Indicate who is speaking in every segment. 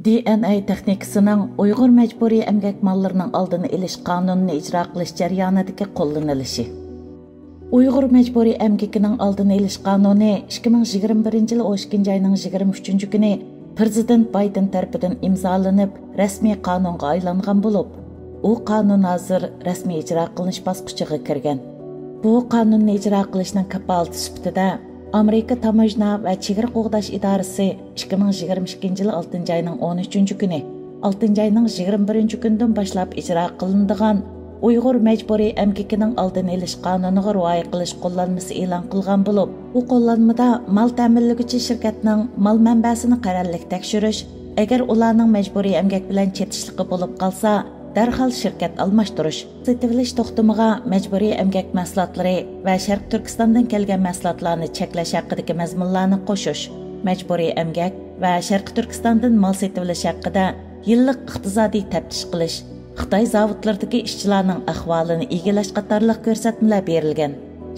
Speaker 1: DNA texnikasining Uyg'ur majburiy emgak mollarining oldini olish qonunini ijro qilish jarayonidagi qo'llanilishi. Uyg'ur majburiy emgakining oldini olish qonuni 2021 yil 12 oyning 23 kuni Prezident Bayden tarafidan imzolanib, rasmiy qonunga aylangan bo'lib, u qonun hozir rasmiy ijro qilinish bosqichiga kirgan. Bu qonunni ijro qilishning kapolati sifatida Amerika Tamojna va Chegara qo'g'dash idorasi 2022 yil 6 oyning 13 kuni, 6 oyning 21 kundan boshlab ijro qilinadigan Uyg'ur majburiy emgakining oldini olish qonuniga rioya qilish qo'llanmasi e'lon qilgan bo'lib, bu qo'llanmada mol ta'minlovchi shirkatning mol manbasini qarorlik tekshirish, agar ularning majburiy emgak bilan chetishligi bo'lib qolsa, darhol shirkat almashtirish, setivilish to'xtamiga majburiy emgak mahsulotlari va Sharq Turkistondan kelgan mahsulotlarni cheklash haqidagi mazmunlarni qo'shish, majburiy emgak va Sharq Turkistondan mol setivilish haqida yillik iqtisodiy taftish qilish, Xitoy zavodlaridagi ishchilarning ahvolini egilash qatorliq ko'rsatmalar berilgan.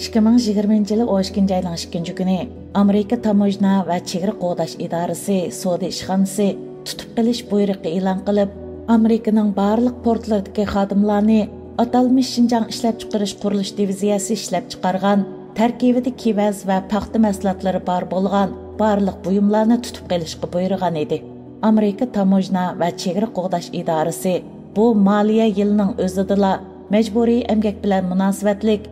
Speaker 1: 2020 yil 12 oyning 2 kuni Amerika Tamojna va Chegara qo'g'dash idorasi savdo ishxonasi tutib qilish buyrug'i e'lon qilib, Amerikaning barliq portlaridagi xodimlarni atalmish Şinjan ishlab chiqarish qurilish diviziyasi ishlab chiqargan tarkibida kivaz va paxta mahsulotlari bor bo'lgan barliq buyumlarni tutib qilishga buyurgan edi. Amerika Tamojna va Chegara qo'g'dash idorasi bu moliya yilining o'zida majburiy emgak bilan munosabatlik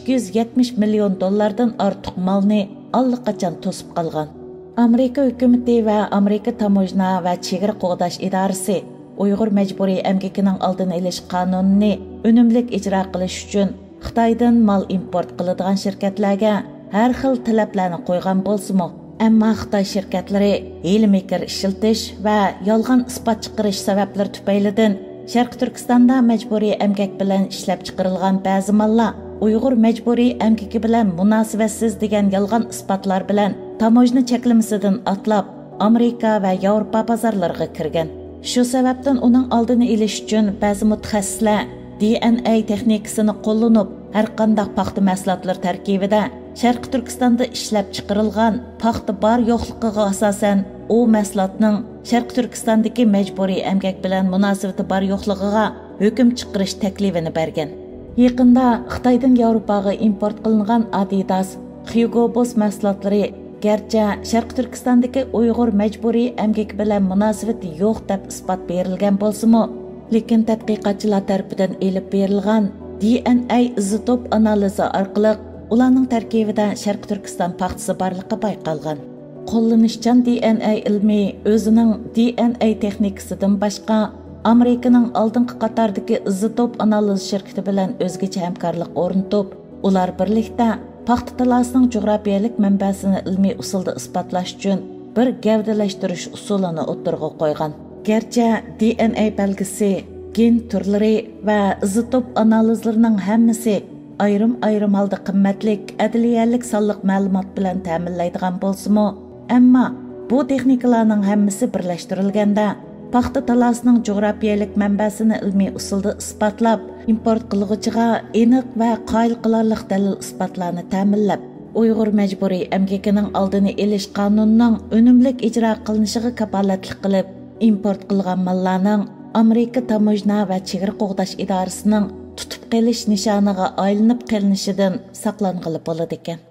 Speaker 1: $270 million ortiq molni allaqachon to'sib qolgan. Amerika hukumati va Amerika Tamojna va Chegara qo'g'dash idorasi Uyg'ur majburiy emgakining oldini olish qonunini unumli ijro qilish uchun Xitoydan mol import qiladigan shirkatlarga har xil talablarni qo'ygan bo'lsa-mu, ammo Xitoy shirkatlari hiyla-mekr ishiltish va yolg'on isbot chiqarish sabablari tufaylidan Sharq Turkistonda majburiy emgak bilan ishlab chiqarilgan ba'zi mollar Uyg'ur majburiy emgaki bilan munosabatsiz degan yolg'on isbotlar bilan tamojna cheklamasidan atlab Amerika va Yevropa bozorlariga kirgan. Shu sababdan uning oldini olish uchun ba'zi mutaxassislar DNA texnikasini qo'llanib, har qanday paxta mahsulotlar tarkibida Sharq Turkistonda ishlab chiqarilgan paxta bor yo'qligiga asosan u mahsulotning Sharq Turkistondagi majburiy emgak bilan munosabati bor yo'qligiga hukm chiqarish taklifini bergan. Yaqinda Xitoydan Yevropaga import qilingan Adidas, Hugo Boss mahsulotlari garchi Sharq Turkistondagi Uyg'ur majburiy emgak bilan munosabati yo'q deb isbot berilgan bo'lsa-mu, lekin tadqiqotchilar tomonidan elib berilgan DNA izotop analizi orqali ularning tarkibida Sharq Turkiston paxtasi borligi bayqalgan. Qo'llanishchan DNA ilmi o'zining DNA texnikasidan boshqa Amerikaning oldingi qatordagi izotop analiz shirkati bilan o'zgacha hamkorlik o'rnatib, ular birlikda paxta talasining jo'grafiyalik manbasini ilmiy usulda isbotlash uchun bir gavdalashtirish usulini o'tirg'a qo'ygan. Garchi DNA belgisi, gen turlari va izotop analizlarining hammasi ayrim holda qimmatlik adliyalik sonliq ma'lumot bilan ta'minlaydigan bo'lsa-mu, ammo bu texnikalarning hammasi birlashtirilganda paxta talasining jo'grafiyalik manbasini ilmiy usulda isbotlab, import qilg'uchiga aniq va qoyil qilarliq dalil isbotlarni ta'minlab, Uyg'ur majburiy emgakining oldini olish qonunining unumli ijro qilinishiga kafolatlik qilib, import qilgan mollarning Amerika Tamojna va Chegara qo'g'dash idorasining tutib qilish nishoniga aylanib qilinishidan saqlanғалы bo'ladi ekan.